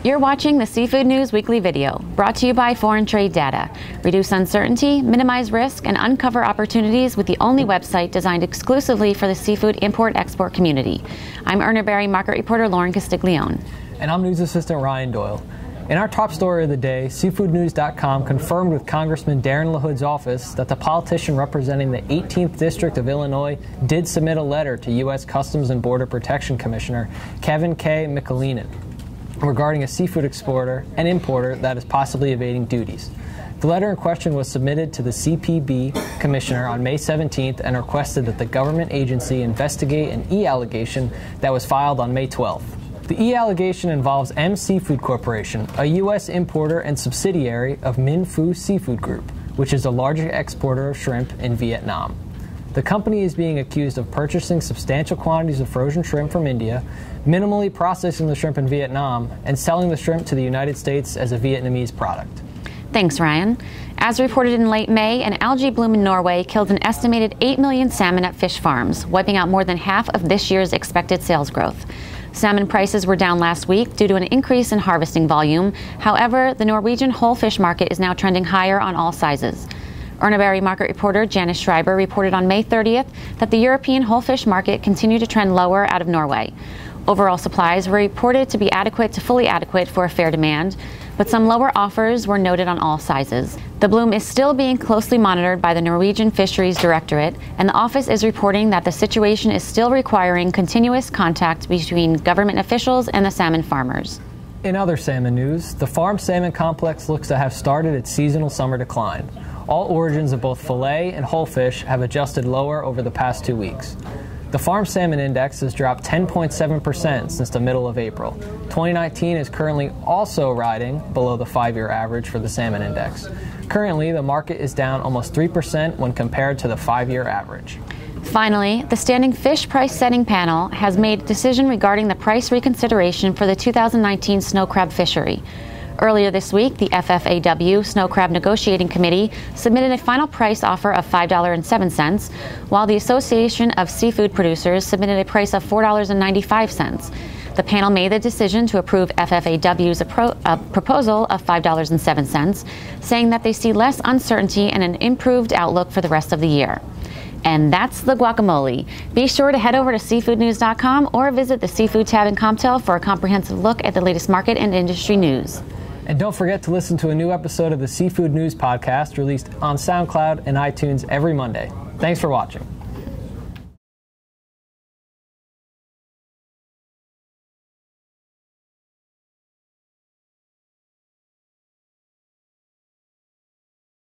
You're watching the Seafood News Weekly Video, brought to you by Foreign Trade Data. Reduce uncertainty, minimize risk, and uncover opportunities with the only website designed exclusively for the seafood import-export community. I'm Urner Barry market reporter Lauren Castiglione. And I'm news assistant Ryan Doyle. In our top story of the day, SeafoodNews.com confirmed with Congressman Darren LaHood's office that the politician representing the 18th District of Illinois did submit a letter to U.S. Customs and Border Protection Commissioner Kevin K. McAleenan regarding a seafood exporter and importer that is possibly evading duties. The letter in question was submitted to the CBP Commissioner on May 17th and requested that the government agency investigate an e-allegation that was filed on May 12th. The e-allegation involves M Seafood Corporation, a U.S. importer and subsidiary of Minh Phu Seafood Group, which is the largest exporter of shrimp in Vietnam. The company is being accused of purchasing substantial quantities of frozen shrimp from India, minimally processing the shrimp in Vietnam, and selling the shrimp to the United States as a Vietnamese product. Thanks, Ryan. As reported in late May, an algae bloom in Norway killed an estimated 8 million salmon at fish farms, wiping out more than half of this year's expected sales growth. Salmon prices were down last week due to an increase in harvesting volume. However, the Norwegian whole fish market is now trending higher on all sizes. Urner Barry market reporter Janice Schreiber reported on May 30th that the European whole fish market continued to trend lower out of Norway. Overall supplies were reported to be adequate to fully adequate for a fair demand, but some lower offers were noted on all sizes. The bloom is still being closely monitored by the Norwegian Fisheries Directorate, and the office is reporting that the situation is still requiring continuous contact between government officials and the salmon farmers. In other salmon news, the farm salmon complex looks to have started its seasonal summer decline. All origins of both fillet and whole fish have adjusted lower over the past 2 weeks. The farm salmon index has dropped 10.7% since the middle of April. 2019 is currently also riding below the 5-year average for the salmon index. Currently, the market is down almost 3% when compared to the 5-year average. Finally, the Standing Fish Price Setting Panel has made a decision regarding the price reconsideration for the 2019 snow crab fishery. Earlier this week, the FFAW Snow Crab Negotiating Committee submitted a final price offer of $5.07, while the Association of Seafood Producers submitted a price of $4.95. The panel made the decision to approve FFAW's proposal of $5.07, saying that they see less uncertainty and an improved outlook for the rest of the year. And that's the guacamole. Be sure to head over to seafoodnews.com or visit the Seafood tab in Comtel for a comprehensive look at the latest market and industry news. And don't forget to listen to a new episode of the Seafood News Podcast released on SoundCloud and iTunes every Monday. Thanks for watching.